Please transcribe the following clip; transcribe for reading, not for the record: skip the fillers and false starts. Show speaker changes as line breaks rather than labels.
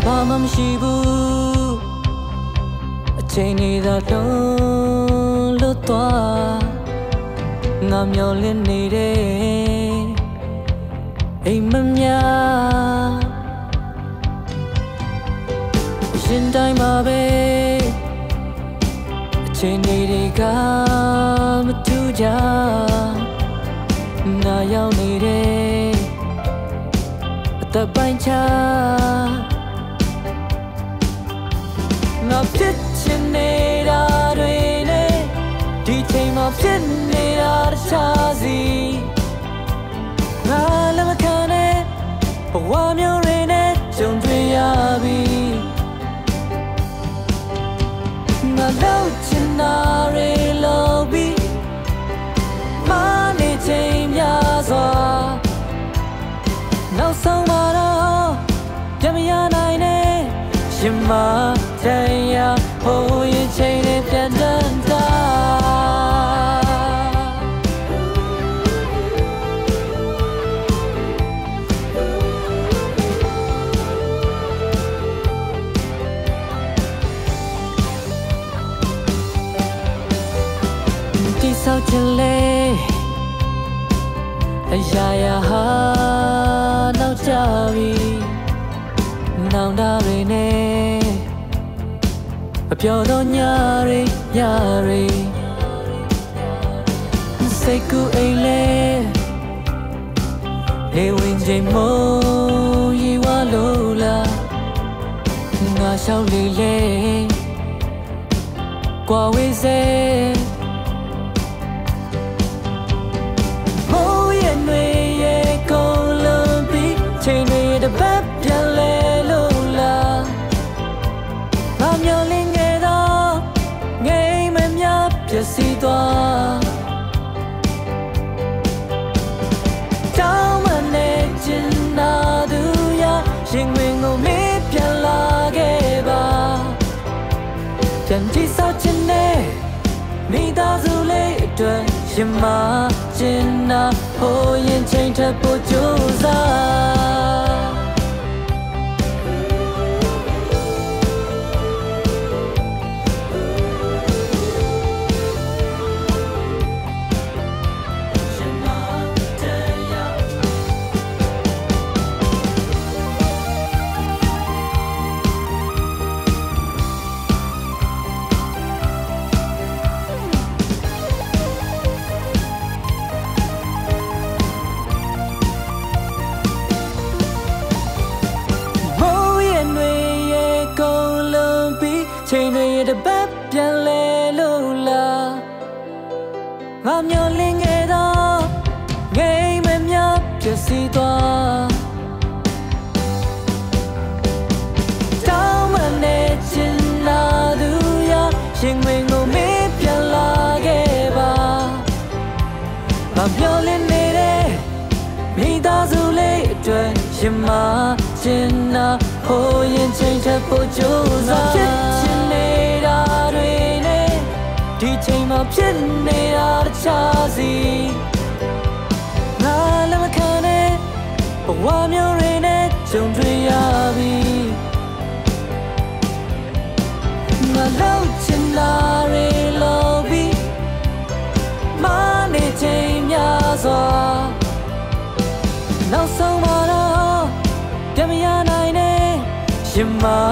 ဘာမှမရှိဘူးအချိန်တွေသာလွန်လွတ်သွားငါမျောလင့်နေတဲ့အိမ်မများရှင်တိုင်းမှာပဲအချိန်တွေကမတူကြငါရောက်နေတဲ့အသက်ပိုင်းခြားငါဖြစ်ချင်နေတာတွေနဲ့ဒီချိန်မှာဖြစ်နေတာတခြားစီငါလည်းမခံနဲ့ဘဝမျိုးတွေနဲ့ကြုံတွေ့ရပြီငါလောက်ချင်တာတွေလို့ပြီးမနေချိန်များစွာနောက်ဆုံးမှာတော့ပြန်မရနိုင်နဲ့ရှင်မတရားဟိုရင်ချိန်နဲ့ပြန်တန်းတာတိဆောက်ချင်လေအရာရာဟာနောက်ကျပြီနောင်တတွေနဲ့အပြောတော့ညတွေစိတ်ကူးအိမ်လဲလေဝင်ချိန်မို့ရီဝါလို့လားငါရှောက်လေလေကွာဝေးစေချိန်တွေတပတ်ပြန်လဲလို့လားငါမျောလင့်ခဲ့တော့ငိမ်မများပျက်စီးသွားတောင်းမနဲ့ကျင်နာသူရရင်ဝင်ကိုမေးပြန်လာခဲ့ပါပြန်ကြည့်ဆောက်ချင်တဲ့မိသားစုလေးအတွက်ရင်မကျင်နာဟိုရင်ချိန်ထပ်ဖို့ကြိုးစားချိန်တွေတပတ်ပြန်လဲလို့လားငါမျောလင့်ခဲ့တော့ငိမ်မများပျက်စီးသွားတောင်းမနဲ့ချင်လာသူရရင်ဝင်ကိုမေးပြန်လာခဲ့ပါငါမျောလင့်နေတဲ့မိသားစုလေးအတွက်ရင်မကျင်နာဟိုရင်ချိန်ထပ်ဖို့ကြိုးစားနေတာတွေနဲ့ဒီချိန်မှာဖြစ်နေတာတခြားစီငါလည်းမခံနဲ့ဘဝမျိုးတွေနဲ့ကြုံတွေ့ရပြီငါလောက်ချင်တာတွေလို့ပြီးမနေချိန်များစွာနောက်ဆုံးမှာတော့ပြန်မရနိုင်နဲ့ရင်မ